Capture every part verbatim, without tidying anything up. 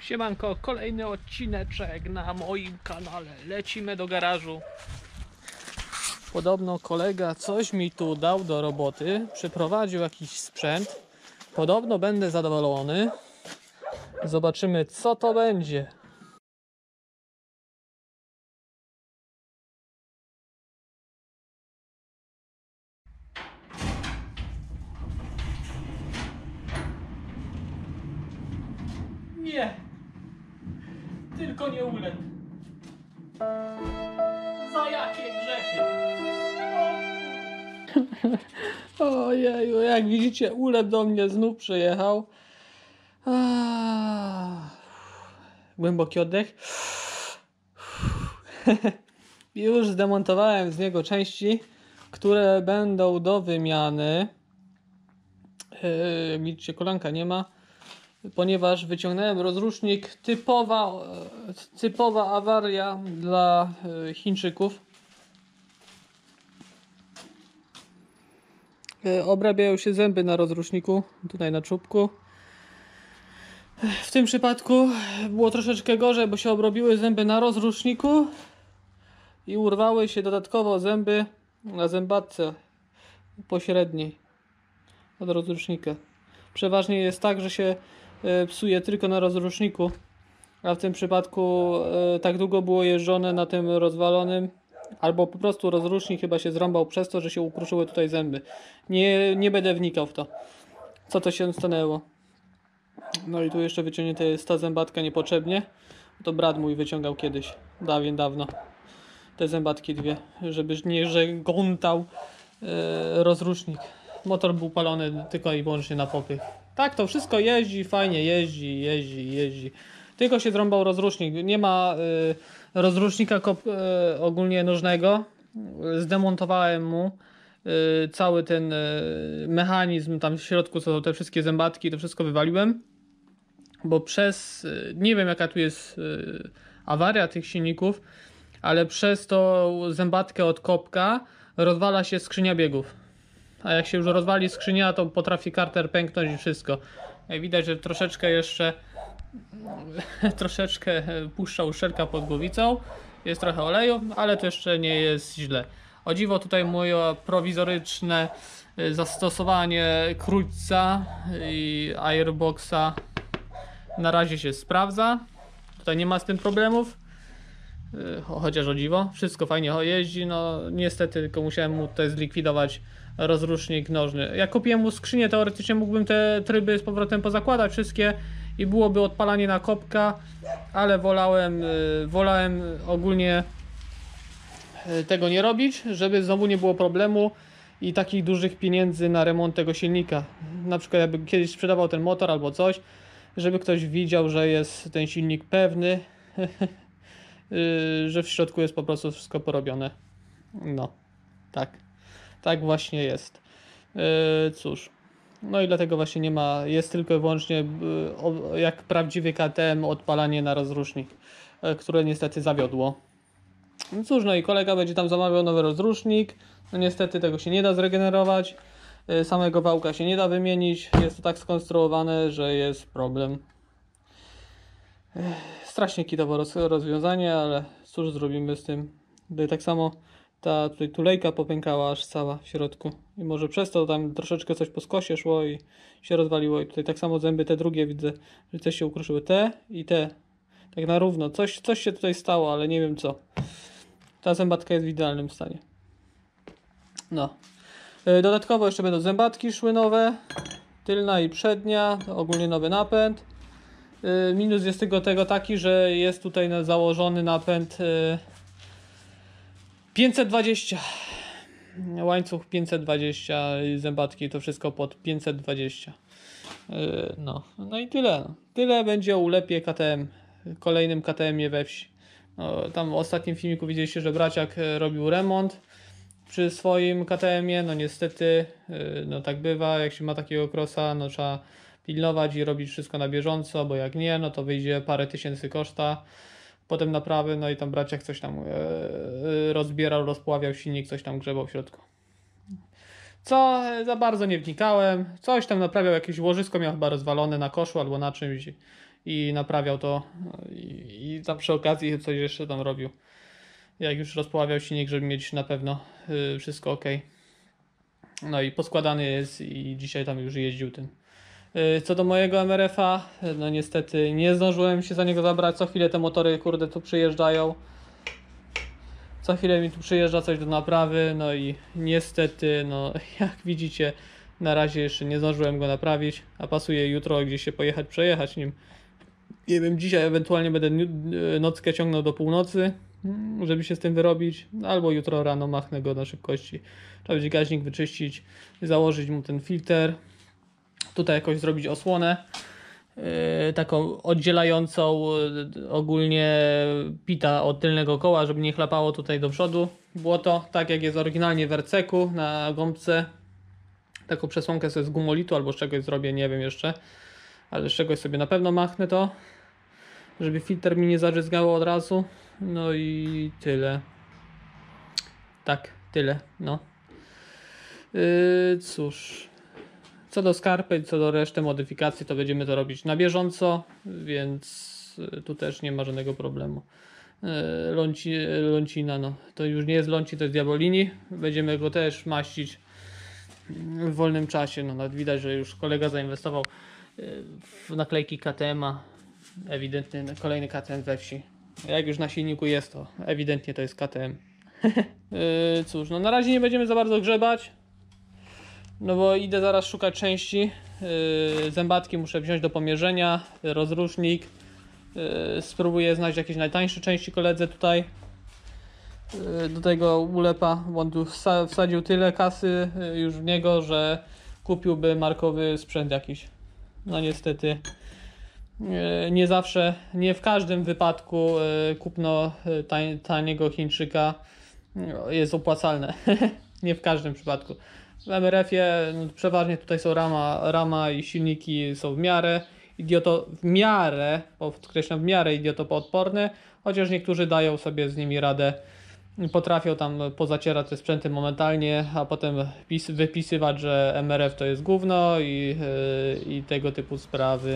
Siemanko, kolejny odcineczek na moim kanale. Lecimy do garażu. Podobno kolega coś mi tu dał do roboty. Przyprowadził jakiś sprzęt. Podobno będę zadowolony. Zobaczymy, co to będzie. Nie! Tylko nie ulec. Za jakie grzechy? Ojeju, jak widzicie, ulep do mnie znów przyjechał. Głęboki oddech. Już zdemontowałem z niego części, które będą do wymiany. Jak widzicie, kolanka nie ma, ponieważ wyciągnąłem rozrusznik. Typowa, typowa awaria dla Chińczyków. Obrabiają się zęby na rozruszniku, tutaj na czubku. W tym przypadku było troszeczkę gorzej, bo się obrobiły zęby na rozruszniku i urwały się dodatkowo zęby na zębatce pośredniej od rozrusznika. Przeważnie jest tak, że się psuje tylko na rozruszniku, a w tym przypadku tak długo było jeżdżone na tym rozwalonym, albo po prostu rozrusznik chyba się zrąbał przez to, że się ukruszyły tutaj zęby. Nie, nie będę wnikał w to, co to się stanęło. No i tu jeszcze wyciągnięta jest ta zębatka niepotrzebnie. To brat mój wyciągał kiedyś, dawien dawno, te zębatki dwie, żeby nie żegątał e, rozrusznik. Motor był palony tylko i wyłącznie na popych. Tak, to wszystko jeździ, fajnie jeździ, jeździ, jeździ. Tylko się zrąbał rozrusznik. Nie ma y, rozrusznika kop, y, ogólnie nożnego. Zdemontowałem mu y, cały ten y, mechanizm. Tam w środku są te wszystkie zębatki. To wszystko wywaliłem. Bo przez... Y, nie wiem jaka tu jest y, awaria tych silników. Ale przez tą zębatkę od kopka rozwala się skrzynia biegów. A jak się już rozwali skrzynia, to potrafi karter pęknąć i wszystko. Jak widać, że troszeczkę jeszcze troszeczkę puszcza uszczelka pod głowicą. Jest trochę oleju, ale to jeszcze nie jest źle. O dziwo tutaj moje prowizoryczne zastosowanie krótca i airboxa na razie się sprawdza. Tutaj nie ma z tym problemów. Chociaż o dziwo, wszystko fajnie jeździ. No niestety tylko musiałem mu tutaj zlikwidować rozrusznik nożny. Jak kupiłem mu skrzynię, teoretycznie mógłbym te tryby z powrotem pozakładać wszystkie i byłoby odpalanie na kopka, ale wolałem, wolałem ogólnie tego nie robić, żeby znowu nie było problemu i takich dużych pieniędzy na remont tego silnika. Na przykład jakby kiedyś sprzedawał ten motor albo coś, żeby ktoś widział, że jest ten silnik pewny, że w środku jest po prostu wszystko porobione. No, tak. Tak właśnie jest. Yy, cóż. No i dlatego właśnie nie ma, jest tylko i wyłącznie yy, o, jak prawdziwy K T M odpalanie na rozrusznik, yy, które niestety zawiodło. No cóż, no i kolega będzie tam zamawiał nowy rozrusznik. No niestety tego się nie da zregenerować. Yy, samego wałka się nie da wymienić. Jest to tak skonstruowane, że jest problem. Yy, strasznie kitowo roz, rozwiązanie, ale cóż zrobimy z tym. Tutaj tak samo ta tutaj tulejka popękała aż cała w środku i może przez to tam troszeczkę coś po skosie szło i się rozwaliło. I tutaj tak samo zęby te drugie widzę, że coś się ukruszyły, te i te tak na równo, coś, coś się tutaj stało, ale nie wiem co. Ta zębatka jest w idealnym stanie. No, dodatkowo jeszcze będą zębatki szły nowe, tylna i przednia, ogólnie nowy napęd. Minus jest tylko tego taki, że jest tutaj założony napęd pięćset dwadzieścia, łańcuch pięćset dwadzieścia, zębatki, to wszystko pod pięćset dwadzieścia. No, no i tyle. No. Tyle będzie o ulepie K T M, kolejnym K T M-ie we wsi. No, tam w ostatnim filmiku widzieliście, że braciak robił remont przy swoim K T M-ie. No niestety, no tak bywa, jak się ma takiego crossa, no trzeba pilnować i robić wszystko na bieżąco, bo jak nie, no to wyjdzie parę tysięcy koszta. Potem naprawy, no i tam braciak coś tam yy, rozbierał, rozpławiał silnik, coś tam grzebał w środku. Co za bardzo nie wnikałem. Coś tam naprawiał, jakieś łożysko miał chyba rozwalone na koszu albo na czymś i naprawiał to i, i tam przy okazji coś jeszcze tam robił. Jak już rozpoławiał silnik, żeby mieć na pewno yy, wszystko ok. No i poskładany jest i dzisiaj tam już jeździł tym. Yy, co do mojego M R F-a, no niestety nie zdążyłem się za niego zabrać. Co chwilę te motory kurde tu przyjeżdżają. Co chwilę mi tu przyjeżdża coś do naprawy, no i niestety, no jak widzicie, na razie jeszcze nie zdążyłem go naprawić, a pasuje jutro gdzieś się pojechać, przejechać nim. Nie wiem, dzisiaj ewentualnie będę nockę ciągnął do północy, żeby się z tym wyrobić, albo jutro rano machnę go na szybkości. Trzeba będzie gaźnik wyczyścić, założyć mu ten filtr, tutaj jakoś zrobić osłonę. Yy, taką oddzielającą yy, ogólnie pita od tylnego koła, żeby nie chlapało tutaj do przodu błoto, tak jak jest oryginalnie w R C ku na gąbce. Taką przesłonkę sobie z gumolitu albo z czegoś zrobię, nie wiem jeszcze, ale z czegoś sobie na pewno machnę to, żeby filtr mi nie zaryzgało od razu. No i tyle. Tak, tyle, no. Yy, cóż, co do skarpet, co do reszty modyfikacji, to będziemy to robić na bieżąco, więc tu też nie ma żadnego problemu. Lonci, Loncina, no to już nie jest Lonci, to jest Diabolini. Będziemy go też maścić w wolnym czasie. No nawet widać, że już kolega zainwestował w naklejki K T M-a. Ewidentnie kolejny K T M we wsi. Jak już na silniku jest, to ewidentnie to jest K T M. Cóż, no na razie nie będziemy za bardzo grzebać. No bo idę zaraz szukać części. Yy, zębatki muszę wziąć do pomierzenia, rozrusznik. Yy, spróbuję znaleźć jakieś najtańsze części koledze tutaj. Yy, do tego ulepa, bo on tu wsa wsadził tyle kasy yy, już w niego, że kupiłby markowy sprzęt jakiś. No niestety yy, nie zawsze, nie w każdym wypadku yy, kupno yy, tań, taniego Chińczyka yy, jest opłacalne. Nie w każdym przypadku. W M R F-ie no, przeważnie tutaj są rama, rama i silniki są w miarę idioto, w miarę, podkreślam w miarę idiotopoodporne, chociaż niektórzy dają sobie z nimi radę, potrafią tam pozacierać te sprzęty momentalnie, a potem pis, wypisywać, że M R F to jest gówno i, yy, i tego typu sprawy.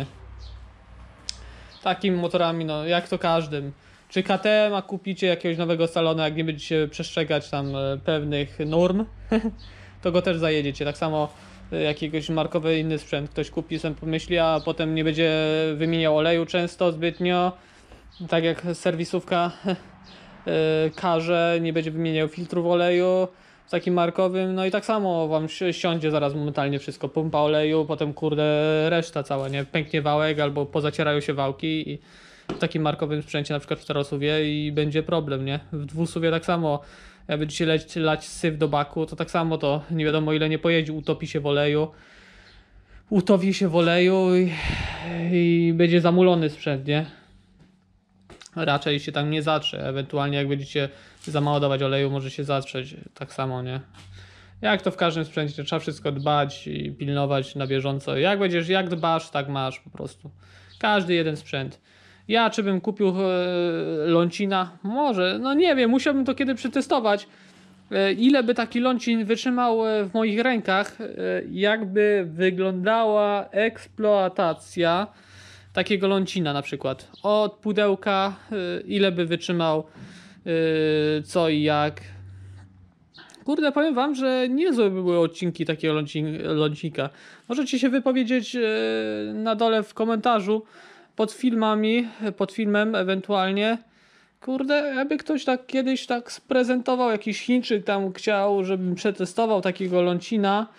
Takimi motorami, no jak to każdym. Czy K T M, a kupicie jakiegoś nowego salonu, jak nie będziecie przestrzegać tam pewnych norm, to go też zajedziecie. Tak samo jakiegoś markowy inny sprzęt ktoś kupi, sobie pomyśli, a potem nie będzie wymieniał oleju często zbytnio, tak jak serwisówka każe, nie będzie wymieniał filtrów oleju z takim markowym, no i tak samo wam siądzie zaraz momentalnie wszystko, pompa oleju, potem kurde reszta cała, nie, pęknie wałek albo pozacierają się wałki i w takim markowym sprzęcie, na przykład w czterosuwie, i będzie problem, nie? W dwusuwie tak samo, jak będziecie leć, lać syf do baku, to tak samo to nie wiadomo ile nie pojedzie, utopi się w oleju, utopi się w oleju i, i będzie zamulony sprzęt, nie? Raczej się tam nie zatrze, ewentualnie jak będziecie za mało dawać oleju, może się zatrzeć, tak samo, nie? Jak to w każdym sprzęcie, trzeba wszystko dbać i pilnować na bieżąco. Jak będziesz, jak dbasz, tak masz po prostu. Każdy jeden sprzęt. Ja czy bym kupił e, Loncina? Może, no nie wiem, musiałbym to kiedy przetestować. E, ile by taki Loncin wytrzymał w moich rękach, e, jakby wyglądała eksploatacja takiego Loncina na przykład. Od pudełka, e, ile by wytrzymał, e, co i jak. Kurde, powiem wam, że niezłe by były odcinki takiego Loncika. Możecie się wypowiedzieć e, na dole w komentarzu pod filmami, pod filmem ewentualnie. Kurde, jakby ktoś tak kiedyś tak sprezentował, jakiś Chińczyk tam chciał, żebym przetestował takiego Loncina,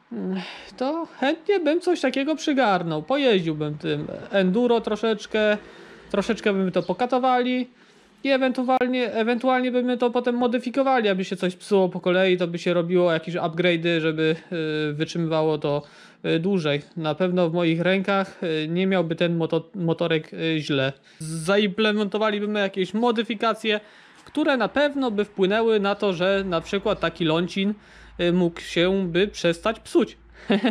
to chętnie bym coś takiego przygarnął. Pojeździłbym tym enduro troszeczkę, troszeczkę bym to pokatowali i ewentualnie, ewentualnie byśmy to potem modyfikowali, aby się coś psuło po kolei, to by się robiło jakieś upgrade'y, żeby yy, wytrzymywało to yy, dłużej. Na pewno w moich rękach yy, nie miałby ten moto motorek yy, źle. Zaimplementowalibyśmy jakieś modyfikacje, które na pewno by wpłynęły na to, że na przykład taki Loncin yy, mógł się by przestać psuć.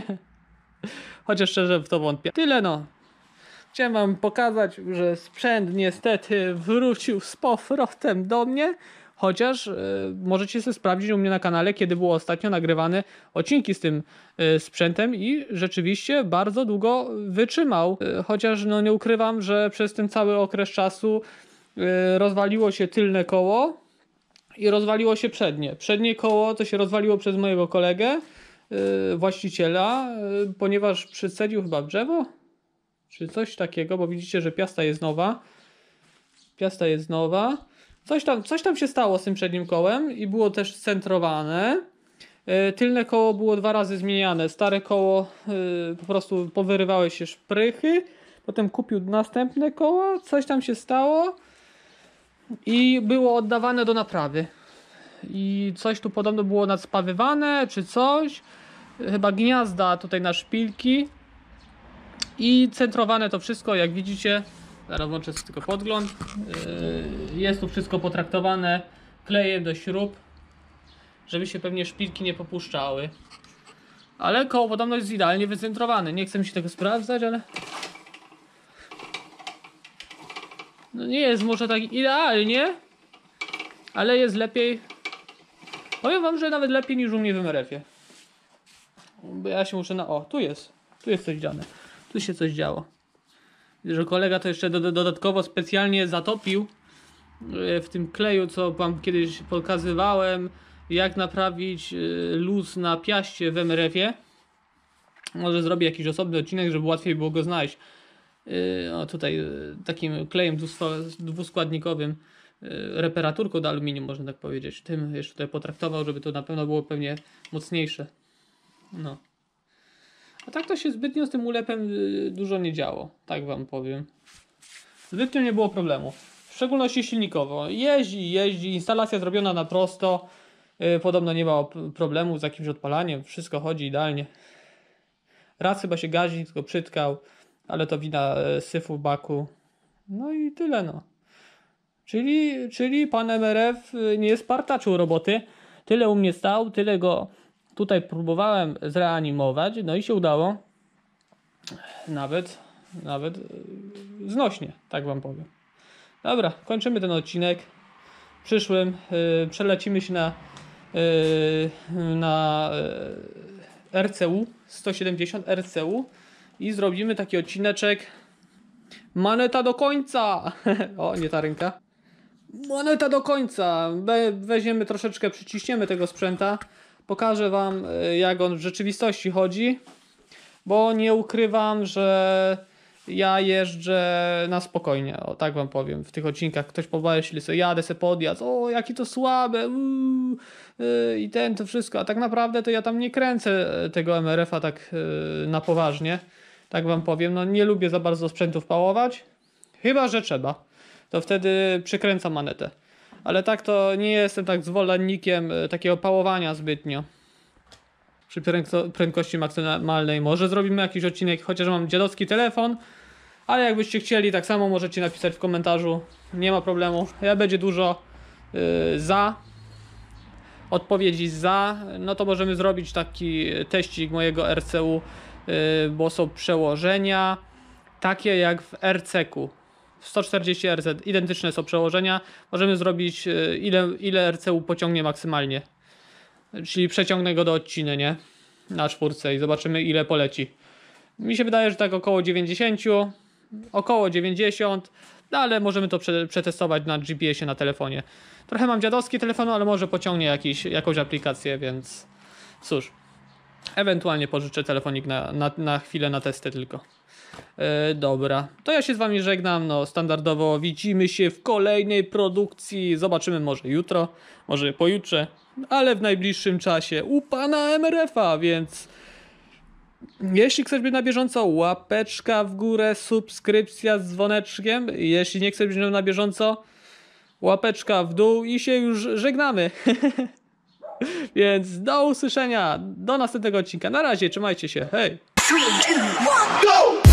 Chociaż szczerze w to wątpię. Tyle no. Chciałem wam pokazać, że sprzęt niestety wrócił z powrotem do mnie. Chociaż y, możecie sobie sprawdzić u mnie na kanale, kiedy było ostatnio nagrywane odcinki z tym y, sprzętem i rzeczywiście bardzo długo wytrzymał. Y, chociaż no nie ukrywam, że przez ten cały okres czasu y, rozwaliło się tylne koło i rozwaliło się przednie. Przednie koło to się rozwaliło przez mojego kolegę, y, właściciela, y, ponieważ przycedził chyba w drzewo, czy coś takiego, bo widzicie, że piasta jest nowa. Piasta jest nowa. Coś tam, coś tam się stało z tym przednim kołem i było też scentrowane. Yy, tylne koło było dwa razy zmieniane. Stare koło yy, po prostu powyrywały się szprychy. Potem kupił następne koło. Coś tam się stało. I było oddawane do naprawy. I coś tu podobno było nadspawywane, czy coś. Chyba gniazda tutaj na szpilki. I centrowane to wszystko, jak widzicie. Zaraz włączę sobie tylko podgląd. Jest tu wszystko potraktowane klejem do śrub, żeby się pewnie szpilki nie popuszczały. Ale koło podobno jest idealnie wycentrowane. Nie chcę mi się tego sprawdzać, ale no nie jest może tak idealnie, ale jest lepiej. Powiem wam, że nawet lepiej niż u mnie w M R F-ie. Bo ja się muszę na... O, tu jest. Tu jest coś dziane. Tu się coś działo. Że kolega to jeszcze do, do, dodatkowo specjalnie zatopił w tym kleju, co wam kiedyś pokazywałem, jak naprawić luz na piaście w M R F-ie. Może zrobię jakiś osobny odcinek, żeby łatwiej było go znaleźć. O, tutaj takim klejem dwuskładnikowym, reparaturką do aluminium, można tak powiedzieć. Tym jeszcze tutaj potraktował, żeby to na pewno było pewnie mocniejsze. No. A tak to się zbytnio z tym ulepem dużo nie działo, tak wam powiem. Zbytnio nie było problemu. W szczególności silnikowo. Jeździ, jeździ, instalacja zrobiona na prosto. Yy, podobno nie ma problemu z jakimś odpalaniem, wszystko chodzi idealnie. Raz chyba się gazi, tylko przytkał, ale to wina yy, syfu w baku. No i tyle no. Czyli, czyli pan M R F nie spartaczył roboty. Tyle u mnie stał, tyle go tutaj próbowałem zreanimować, no i się udało. Nawet, nawet znośnie, tak wam powiem. Dobra, kończymy ten odcinek. W przyszłym yy, przelecimy się na, yy, na yy, R C U sto siedemdziesiąt R C U i zrobimy taki odcineczek maneta do końca. O, nie ta ręka. Maneta do końca. We, weźmiemy troszeczkę, przyciśniemy tego sprzęta. Pokażę wam, jak on w rzeczywistości chodzi, bo nie ukrywam, że ja jeżdżę na spokojnie, o tak wam powiem. W tych odcinkach ktoś pomyśli sobie, jadę se podjazd, o jaki to słabe, uuu, yy, i ten, to wszystko, a tak naprawdę to ja tam nie kręcę tego M R F-a tak yy, na poważnie, tak wam powiem. No nie lubię za bardzo sprzętów pałować, chyba że trzeba, to wtedy przykręcam manetę. Ale tak to nie jestem tak zwolennikiem takiego pałowania zbytnio. Przy prędkości maksymalnej. Może zrobimy jakiś odcinek, chociaż mam dziadowski telefon. Ale jakbyście chcieli, tak samo możecie napisać w komentarzu. Nie ma problemu. Ja będzie dużo yy, za. Odpowiedzi za. No to możemy zrobić taki teścik mojego R C U. Yy, bo są przełożenia takie jak w R C ku. sto czterdzieści R Z, identyczne są przełożenia. Możemy zrobić ile, ile R C U pociągnie maksymalnie. Czyli przeciągnę go do odciny, nie? Na czwórce i zobaczymy ile poleci. Mi się wydaje, że tak około dziewięćdziesiąt. Około dziewięćdziesiąt. No ale możemy to prze, przetestować na G P S-ie na telefonie. Trochę mam dziadowski telefon, ale może pociągnie jakiś, jakąś aplikację, więc cóż. Ewentualnie pożyczę telefonik na, na, na chwilę na testy tylko. E, dobra, to ja się z wami żegnam, no standardowo widzimy się w kolejnej produkcji, zobaczymy może jutro, może pojutrze, ale w najbliższym czasie u pana M R F-a, więc jeśli chcesz być na bieżąco, łapeczka w górę, subskrypcja z dzwoneczkiem, jeśli nie chcesz być na bieżąco, łapeczka w dół i się już żegnamy. Więc do usłyszenia, do następnego odcinka, na razie, trzymajcie się, hej! trzy, dwa, jeden, go!